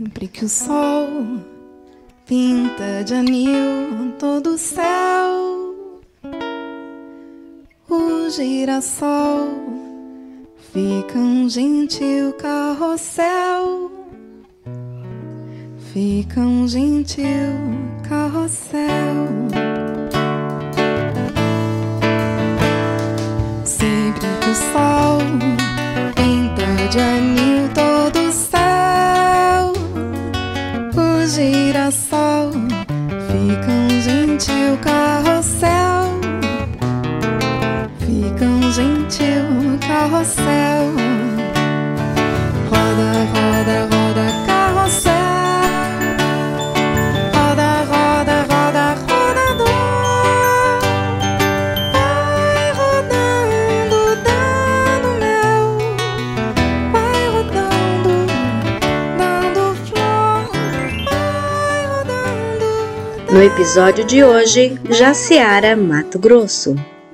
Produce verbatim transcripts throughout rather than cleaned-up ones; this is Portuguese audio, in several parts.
Sempre que o sol pinta de anil todo o céu, o girassol fica um gentil carrossel, fica um gentil carrossel. Sempre que o sol pinta de anil todo o céu, o girassol fica um gentil carrossel, fica um gentil carrossel. Roda, roda, roda, carrossel. Roda, roda, roda, rodador. Vai rodando, dando mel. Vai rodando, dando flor. Vai rodando. No episódio de hoje, Jaciara, Mato Grosso.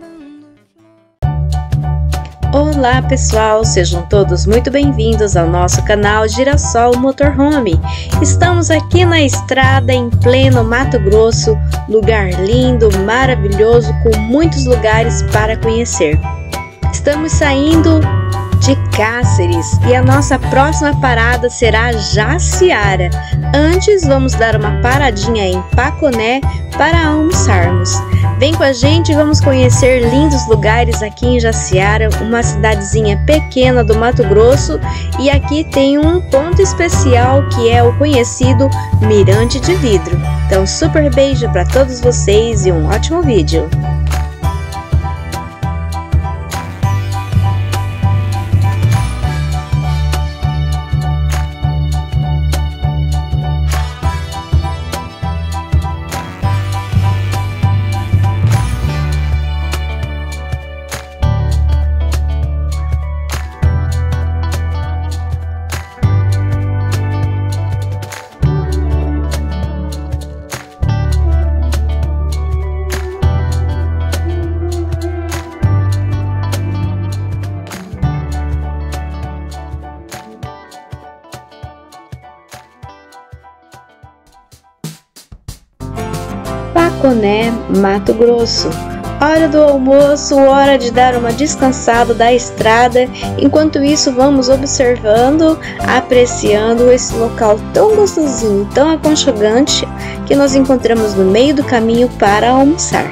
Olá pessoal, sejam todos muito bem-vindos ao nosso canal Girassol Motorhome. Estamos aqui na estrada em pleno Mato Grosso, lugar lindo, maravilhoso, com muitos lugares para conhecer. Estamos saindo de Cáceres e a nossa próxima parada será Jaciara. Antes vamos dar uma paradinha em Paconé para almoçarmos. Vem com a gente e vamos conhecer lindos lugares aqui em Jaciara, uma cidadezinha pequena do Mato Grosso, e aqui tem um ponto especial que é o conhecido Mirante de Vidro. Então super beijo para todos vocês e um ótimo vídeo! Paconé, Mato Grosso. Hora do almoço, hora de dar uma descansada da estrada. Enquanto isso, vamos observando, apreciando esse local tão gostosinho, tão aconchegante que nós encontramos no meio do caminho para almoçar.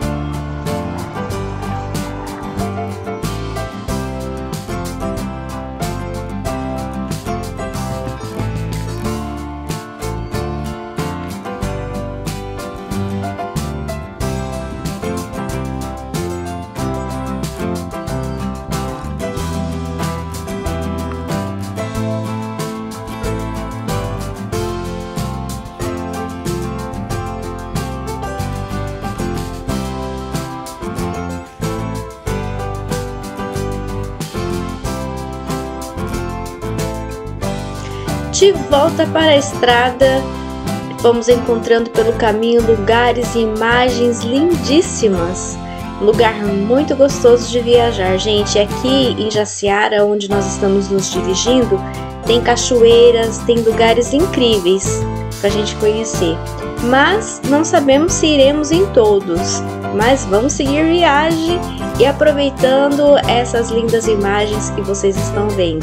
De volta para a estrada, vamos encontrando pelo caminho lugares e imagens lindíssimas. Lugar muito gostoso de viajar, gente. Aqui em Jaciara, onde nós estamos nos dirigindo, tem cachoeiras, tem lugares incríveis para a gente conhecer. Mas não sabemos se iremos em todos. Mas vamos seguir viagem e aproveitando essas lindas imagens que vocês estão vendo.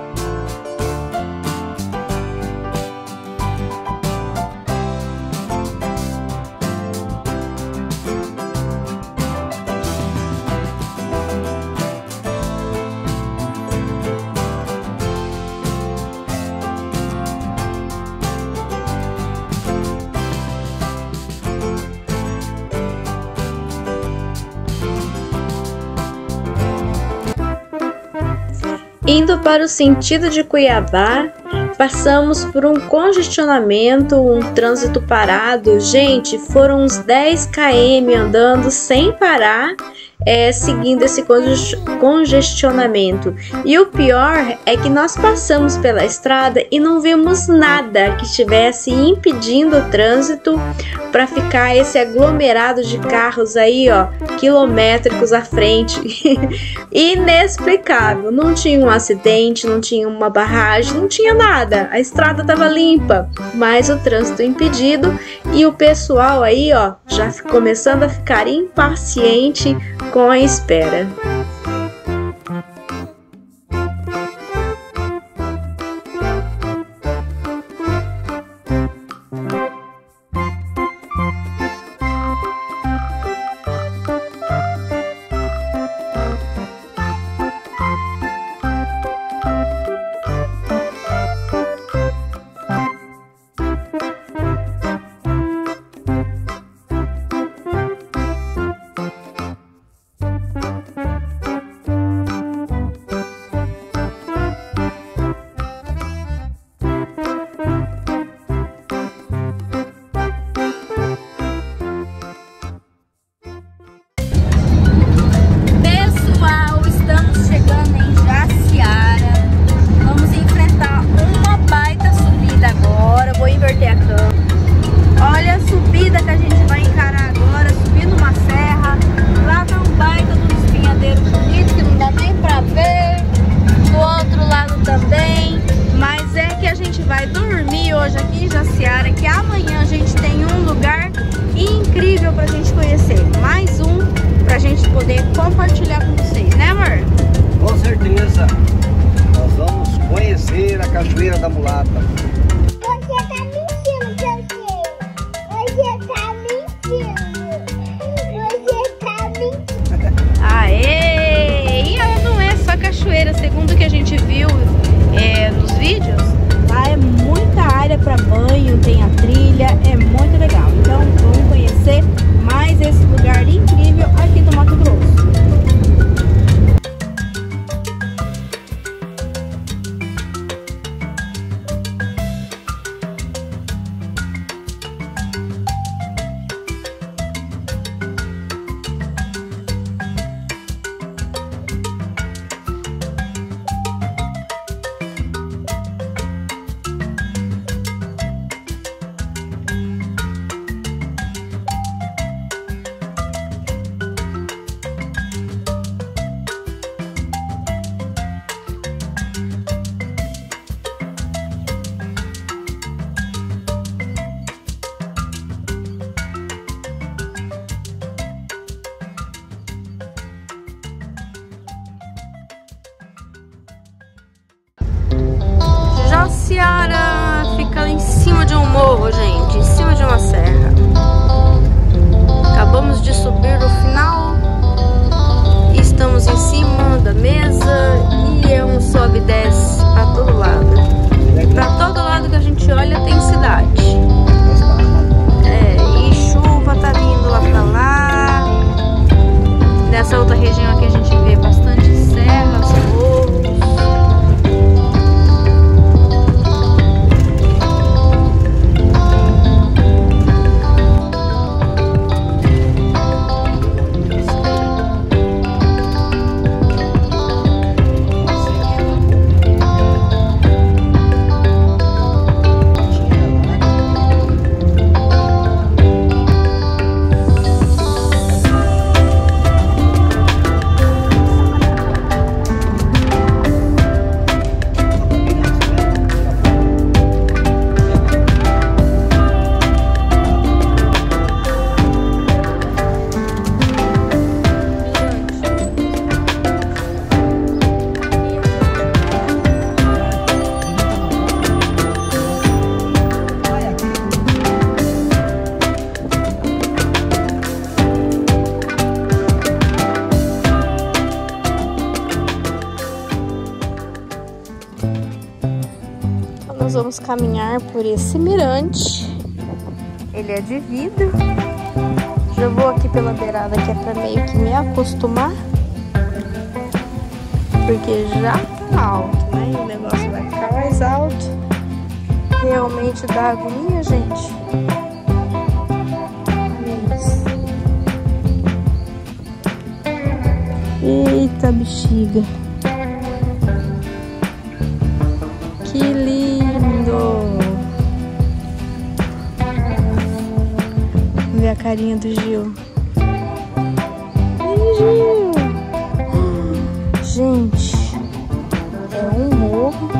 Indo para o sentido de Cuiabá, passamos por um congestionamento, um trânsito parado. Gente, foram uns dez quilômetros andando sem parar é, seguindo esse congestionamento. E o pior é que nós passamos pela estrada e não vimos nada que estivesse impedindo o trânsito para ficar esse aglomerado de carros aí, ó, quilométricos à frente. Inexplicável. Não tinha um acidente, não tinha uma barragem, não tinha nada. A estrada estava limpa, mas o trânsito impedido e o pessoal aí, ó, já começando a ficar impaciente com a espera. Compartilhar com vocês, né, amor? Com certeza. Nós vamos conhecer a Cachoeira da Mulata. Você tá mentindo, Cantinho. Você tá mentindo. Você tá mentindo. Aê! E ela não é só cachoeira, segundo o que a gente viu é, nos vídeos. Lá é muita área para banho, tem a trilha, é muito legal. Então vamos conhecer mais esse lugar incrível aqui do Mato Grosso. Jaciara fica em cima de um morro, gente, em cima de uma serra. Acabamos de subir no final e estamos em cima da mesa e é um sobe e desce para todo lado. Para todo lado que a gente olha tem cidade. É, e chuva tá vindo lá pra lá. Nessa outra região aqui a gente vê bastante serras, morros. Nós vamos caminhar por esse mirante. Ele é de vidro. Já vou aqui pela beirada que é para meio que me acostumar, porque já tá alto, né? E o negócio vai ficar mais alto. Realmente dá agonia, gente. Olha isso. Eita, bexiga. Que lindo. Vamos ver a carinha do Gil. Ei, Gil. Gente, é um morro.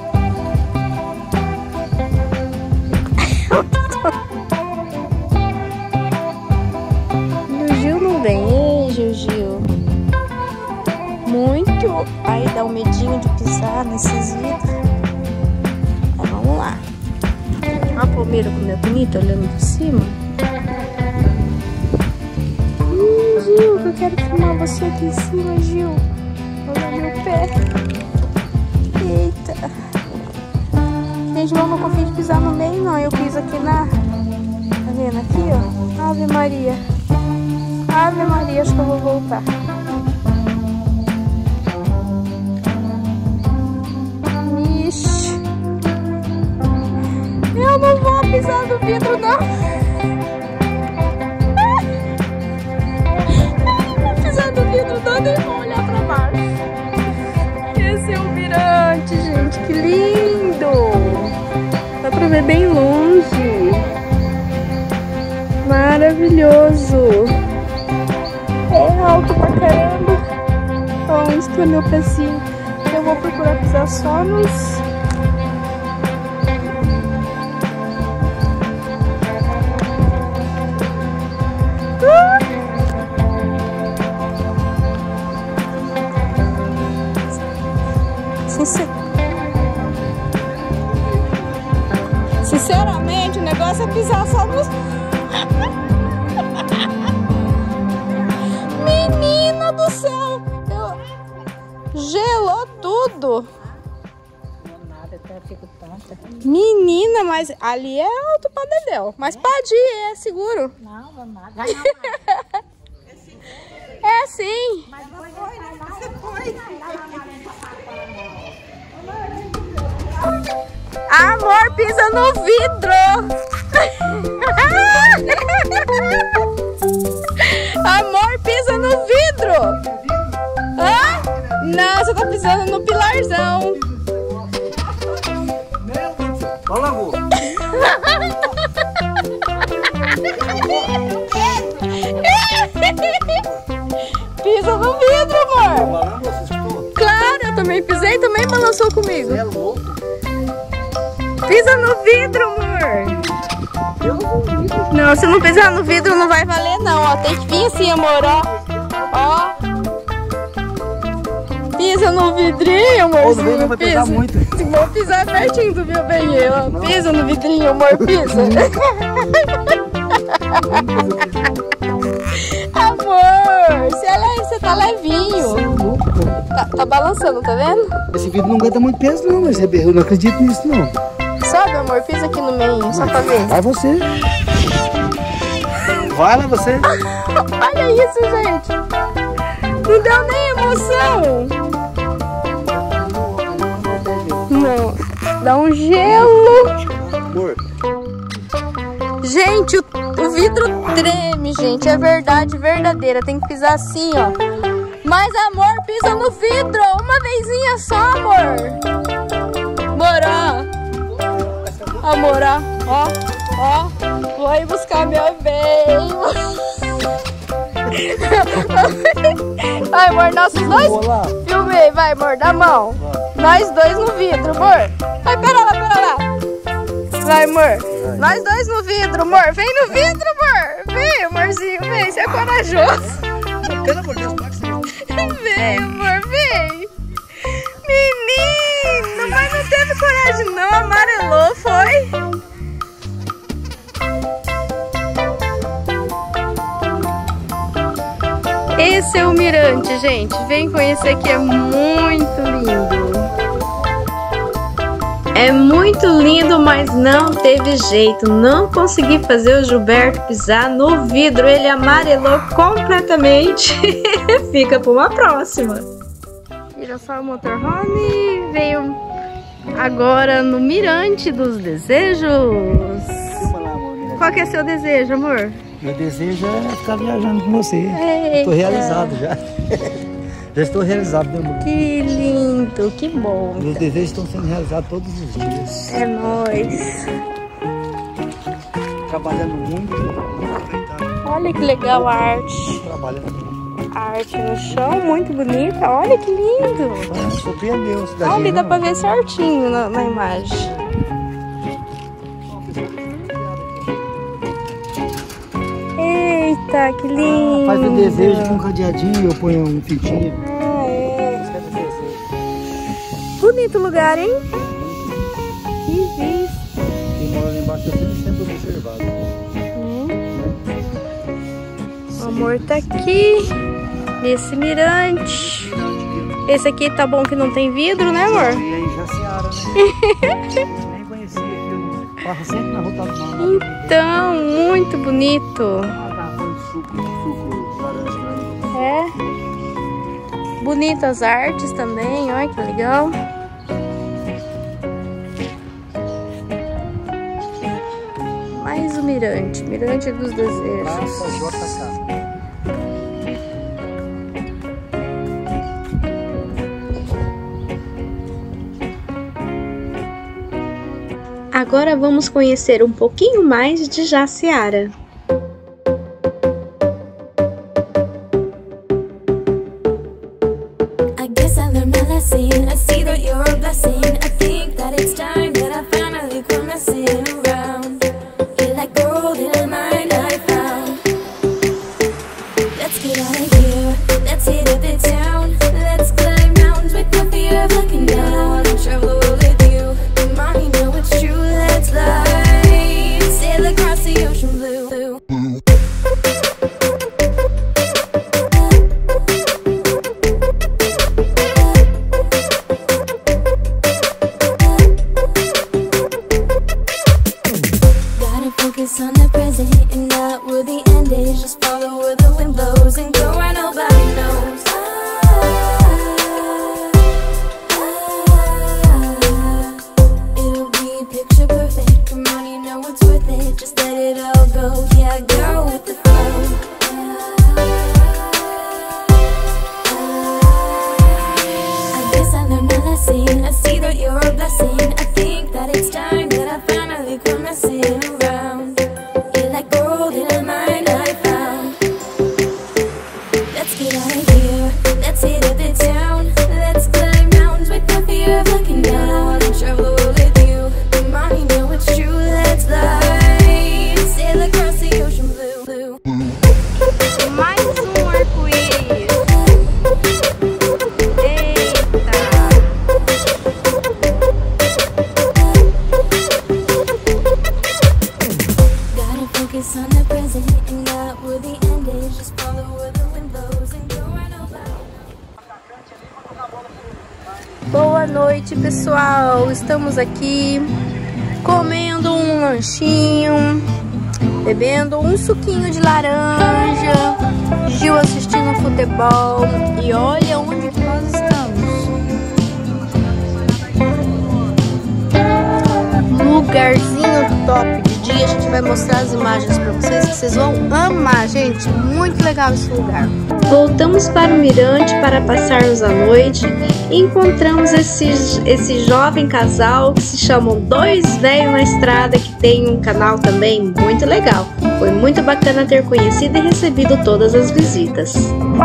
E o Gil não vem. Ei, Gil, Gil. Muito. Aí dá um medinho de pisar nesses vidros. Mas vamos lá. Olha a palmeira como é bonita, olhando por cima. Ih, Gil, que eu quero filmar você aqui em cima, Gil. Olha meu pé. Eita. Gente, eu não confio de pisar no meio, não. Eu piso aqui na... Tá vendo aqui, ó? Ave Maria. Ave Maria, acho que eu vou voltar. Ixi. Eu não vou pisar no vidro, não. Eu não vou pisar no vidro, não, nem vou olhar pra baixo. Esse é o mirante, gente. Que lindo. Dá pra ver bem longe. Maravilhoso. É alto pra caramba. Ó, onde está meu pezinho? Eu vou procurar pisar só nos... Ah! Sincer... Sinceramente, o negócio é pisar só nos... Menina do céu! Eu... Gelou tudo! Nada, até fico tonta. Menina, mas ali é alto pra dedéu. Mas pode ir, é seguro. Não, vamos nada. É sim. Mas não foi, não, você foi. Amor, pisa no vidro. Amor, pisa no vidro. Hã? Não, você tá pisando no pilarzão. Olha lá, Pisa no vidro, amor. Claro, eu também pisei, também balançou comigo. Você é louco? Pisa no vidro, amor. Não, se não pisar no vidro não vai valer não, ó. Tem que vir assim, amor, ó. Ó. Pisa no vidrinho, amorzinho. Não vai pisar muito. Vou pisar pertinho do meu banheiro, ó. Pisa no vidrinho, amor, pisa. Amor, você, é leve, você tá levinho. Tá, tá balançando, tá vendo? Esse vidro não aguenta muito peso não, mas eu não acredito nisso não. Sobe, amor, pisa aqui no meio, só pra ver. Vai você. Vai lá você. Olha isso, gente. Não deu nem emoção. Não, dá um gelo. Amor. Gente, o, o vidro treme, gente. É verdade, verdadeira. Tem que pisar assim, ó. Mas, amor, pisa no vidro. Uma vezinha só, amor. Amor, ó. Amor, ó. Ó, ó. Vou ir buscar meu bem. Vai, amor, nossos dois. Filmei, vai, amor, dá a mão. Nós dois no vidro, amor. Vai, pera lá, pera lá. Vai, amor. Nós dois no vidro, amor. Vem no vidro, amor. Vem, amorzinho, vem. Você é corajoso. Pelo amor de Deus, pode ser. Vem, amor, vem. Menino, mas não teve coragem não. Amarelou, foi? Esse é o mirante, gente. Vem conhecer que é muito lindo. É muito lindo, mas não teve jeito. Não consegui fazer o Gilberto pisar no vidro. Ele amarelou completamente. Fica para uma próxima. Girassol Motorhome veio agora no Mirante dos Desejos. Qual que é seu desejo, amor? Meu desejo é ficar viajando com você. Eita. Tô realizado já. Já estou realizado, meu amor. Que lindo, que bom. Meus desejos estão sendo realizados todos os dias. É nóis. Trabalhando muito, aproveitando. Olha que legal a arte. Trabalhando muito. A arte no chão, muito bonita. Olha que lindo. Ah, surpreendeu. cidadinho, Olha, dá não? pra ver certinho na, na imagem. Eita, que lindo. Faz o desejo com um cadeadinho, eu ponho um fitinho. Ah, é. Escreve o desejo. Bonito lugar, hein? Que vista. Quem mora lá embaixo é sempre observado. Hum. O amor tá aqui, nesse mirante. Esse aqui tá bom que não tem vidro, né, amor? E aí já se ara, né? Nem conhecia aqui. Passa sempre na rotação. Então, muito bonito. Ah, tá, foi suco, suco laranja, né? É. Bonitas artes também, olha que legal. Mais o mirante, mirante dos desejos. Praça J K. Agora vamos conhecer um pouquinho mais de Jaciara. I guess I learned my lesson. I see that you're a blessing. I think that it's time that I finally quit messing around. You're like gold in a mine I found. Let's get out of here. Let's hit up the town. Let's climb mountains with no fear of looking down. Travel the world with you. Mom, you know it's true. Let's fly. Sail across the ocean blue. Focus on the present and not where the end is. Just follow where the wind blows and go where nobody knows. Ah, ah, it'll be picture perfect. Come on, you know it's worth it. Just let it all go. Yeah, go with the flow. I guess I learned my lesson. I see that you're a blessing. I think that it's time that I finally quit messing around. You're like gold in a mine I found. Let's get out of here. Let's hit up the town. Let's climb mountains with no fear of looking down. Travel the world with you. Come on, you know it's true. Let's fly. Sail across the ocean blue. blue. Mais um arco-íris. Eita. Gotta focus on the present and not where the end is. Just follow where the wind blows and go where nobody. Boa noite, pessoal. Estamos aqui comendo um lanchinho, bebendo um suquinho de laranja, Gil assistindo futebol. E olha onde que nós estamos. Lugarzinho top. De dia a gente vai mostrar as imagens pra vocês, que vocês vão amar, gente. Muito legal esse lugar. Voltamos para o mirante para passarmos a noite e encontramos esse, esse jovem casal que se chamam Dois Velhos na Estrada, que tem um canal também muito legal. Foi muito bacana ter conhecido e recebido todas as visitas.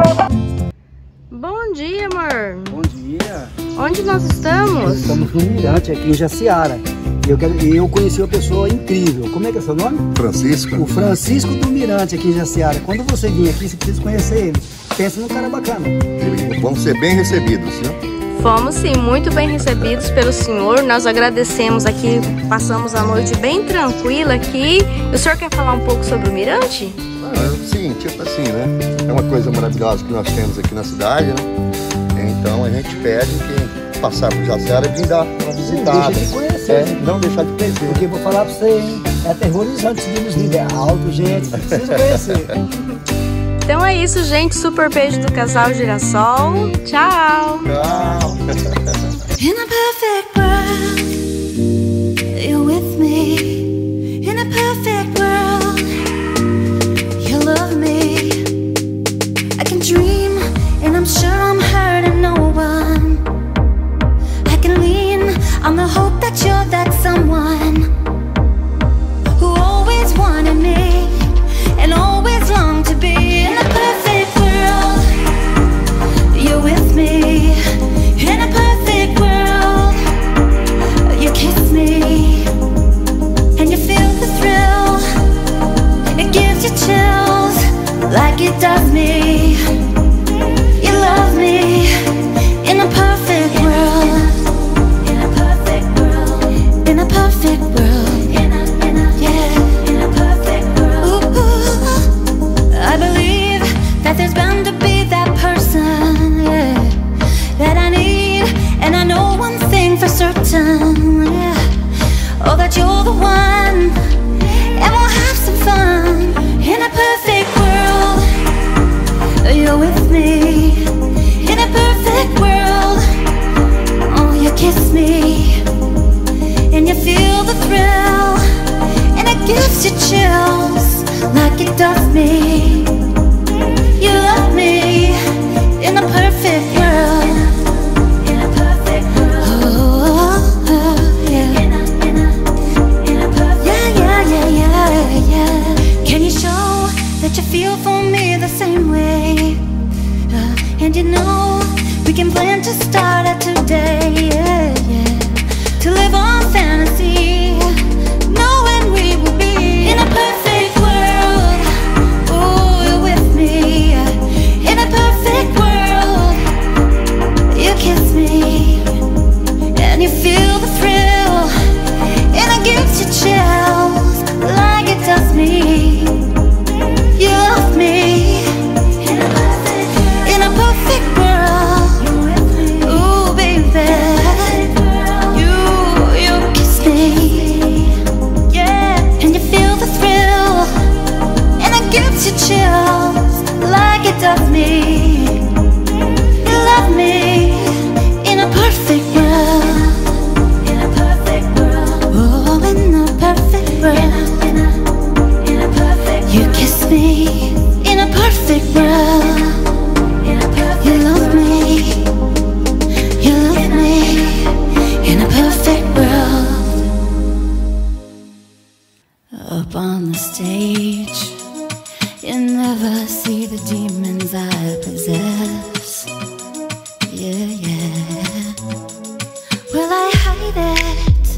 Bom dia, amor. Bom dia. Onde nós Nós estamos? estamos no Mirante, aqui em Jaciara. E eu, quero, e eu conheci uma pessoa incrível. Como é que é seu nome? Francisco. O Francisco do Mirante, aqui em Jaciara. Quando você vir aqui, você precisa conhecer ele. Pensa num cara bacana. Vamos ser bem recebidos, né? Fomos sim, muito bem recebidos pelo senhor. Nós agradecemos aqui, passamos a noite bem tranquila aqui. O senhor quer falar um pouco sobre o mirante? Ah, sim, tipo assim, né? É uma coisa maravilhosa que nós temos aqui na cidade, né? Então a gente pede que passar por Jaciara e vir dar uma visitada. Deixa de conhecer. É, não deixar de conhecer. Porque eu vou falar pra você, hein? É aterrorizante subir nos níveis altos, gente. Você precisa conhecer. Então é isso, gente. Super beijo do casal Girassol. Tchau! Tchau! In a perfect world, you're with me. In a perfect world, you love me. I can dream, and I'm sure I'm hurt. gives you chills like it does me. You love me in a perfect world. In a perfect world. Oh, oh, yeah. In a, in a, in a perfect yeah, yeah, yeah, yeah, yeah. Can you show that you feel for me the same way? Uh, and you know we can plan to start it today, yeah, yeah. To live on fantasy, knowing we will be in a perfect world. Oh, you're with me in a perfect world. You kiss me and you feel the thrill, and it gives you chills like it does me. You love me in a perfect world. In a perfect world. You're with me. Ooh, baby. You, you kiss me. Yeah, and you feel the thrill, and it gives you chills like it does me. You love me in a perfect world. In a perfect world. Oh, in a perfect world. In a, in a, in a perfect world. You kiss me in a perfect world. In a perfect you love me. You love me in a perfect world. Up on the stage, you never see the demons I possess. Yeah, yeah. Will I hide it?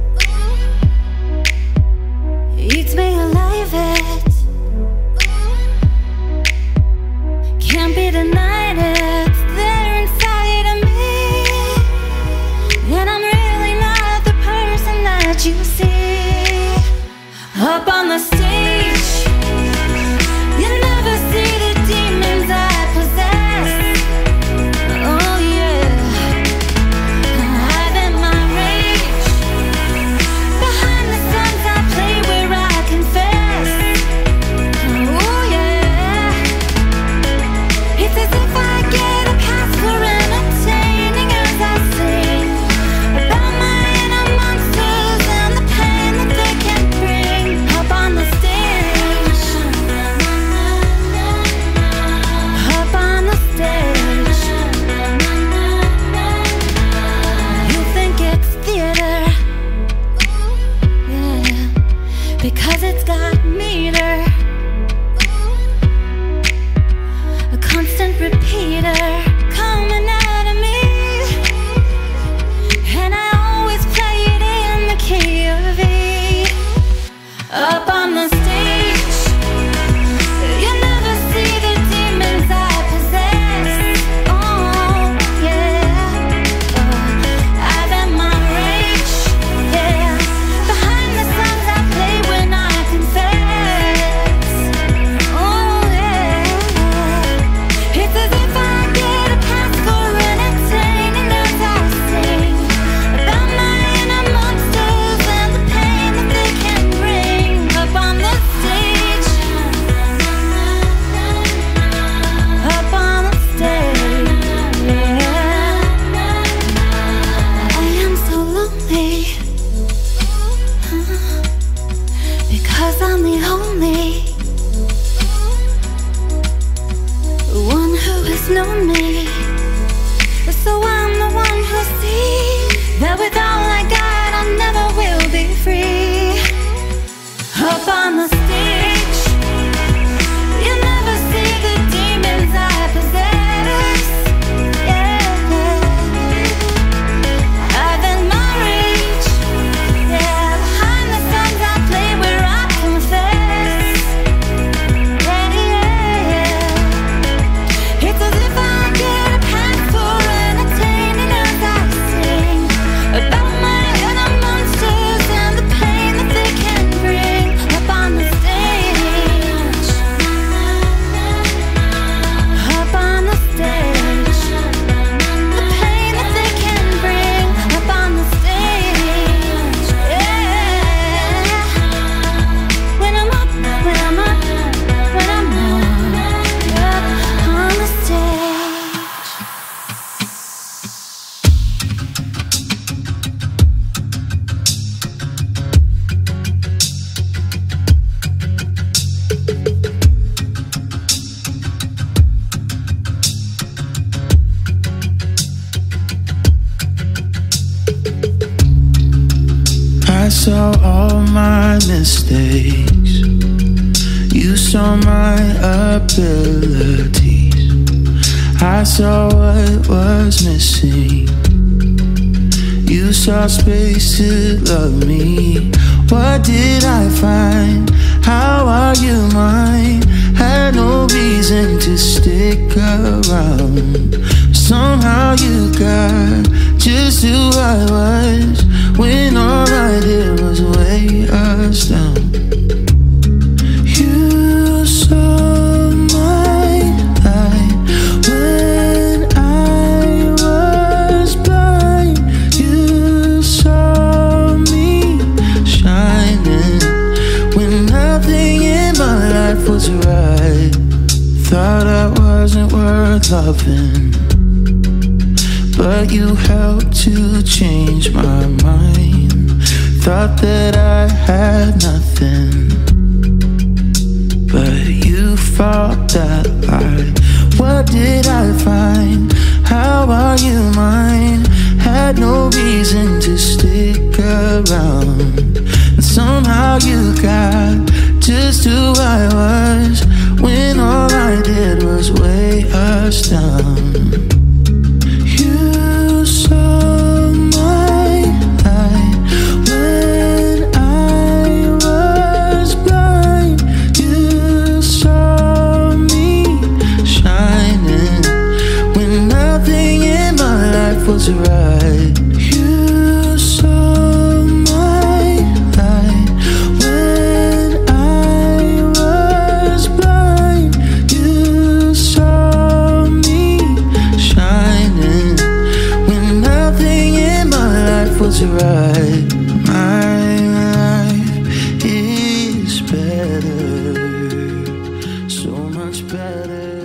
Eats me alive, it can't be denied, it's there inside of me. And I'm really not the person that you see. Up on the stage, you never see the demons I possess. Oh yeah, hide in my rage. Behind the songs I play where I confess. Oh yeah, it's as if I get a pass for entertaining as I sing about my inner monsters and the pain that they can bring. Up on the stage, up on the stage, you think it's theater, yeah, because it's got meter, a constant repeater coming out of me, and I always play it in the key of E. Up on the stage, you never see the demons I possess. Oh yeah, uh, I've had my rage, yeah, behind the songs I play when I confess. Oh yeah, it's as if I get a pass for entertaining as I sing about my inner monsters and the pain that they can bring. Up on the stage, up on the stage, yeah. I am so lonely, huh, because I'm the only one who has known me. So I'm the one who sees that with all I got I never will be free. Up on the stage, you never see the demons I possess. Yeah, I've been my rage, yeah, behind the songs I play where I confess. mistakes. You saw my abilities. I saw what was missing. You saw space to love me. What did I find? How are you mine? Had no reason to stick around. Somehow you got just who I was, when all I did was weigh us down. You saw my light when I was blind. You saw me shining when nothing in my life was right. Thought I wasn't worth loving, but you helped to change my mind. Thought that I had nothing, but you fought that lie. What did I find? How are you mine? Had no reason to stick around, and somehow you got just who I was, when all I did was weigh us down. You saw my light when I was blind. You saw me shining when nothing in my life was right. You saw my light when I was blind. You saw me shining when nothing in my life was right. My life is better, so much better.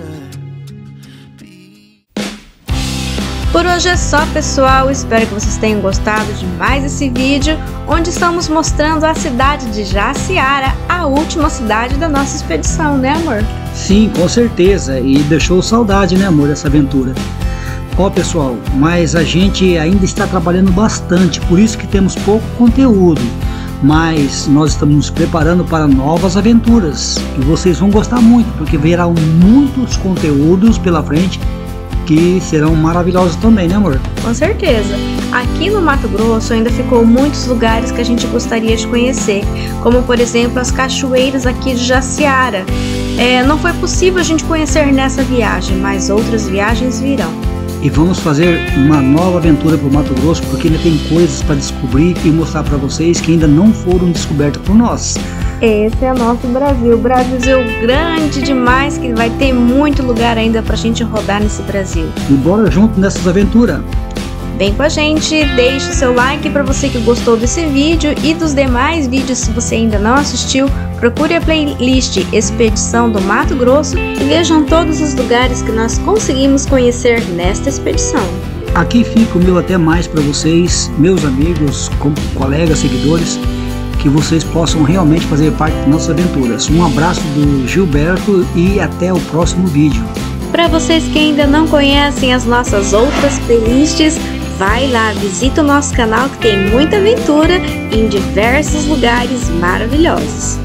Por hoje é só, pessoal, espero que vocês tenham gostado de mais esse vídeo, onde estamos mostrando a cidade de Jaciara, a última cidade da nossa expedição, né, amor? Sim, com certeza, e deixou saudade, né, amor, dessa aventura. Ó, pessoal, mas a gente ainda está trabalhando bastante, por isso que temos pouco conteúdo, mas nós estamos nos preparando para novas aventuras, e vocês vão gostar muito, porque verão muitos conteúdos pela frente, que serão maravilhosos também, né, amor? Com certeza. Aqui no Mato Grosso ainda ficou muitos lugares que a gente gostaria de conhecer, como por exemplo as cachoeiras aqui de Jaciara. É, não foi possível a gente conhecer nessa viagem, mas outras viagens virão. E vamos fazer uma nova aventura para o Mato Grosso, porque ainda tem coisas para descobrir e mostrar para vocês que ainda não foram descobertas por nós. Esse é nosso Brasil, Brasil grande demais, que vai ter muito lugar ainda pra gente rodar nesse Brasil. E bora junto nessas aventuras. Vem com a gente, deixe o seu like para você que gostou desse vídeo e dos demais vídeos. Se você ainda não assistiu, procure a playlist Expedição do Mato Grosso e vejam todos os lugares que nós conseguimos conhecer nesta expedição. Aqui fica o meu até mais para vocês, meus amigos, como colegas, seguidores, que vocês possam realmente fazer parte das nossas aventuras. Um abraço do Gilberto e até o próximo vídeo. Para vocês que ainda não conhecem as nossas outras playlists, vai lá, visita o nosso canal que tem muita aventura em diversos lugares maravilhosos.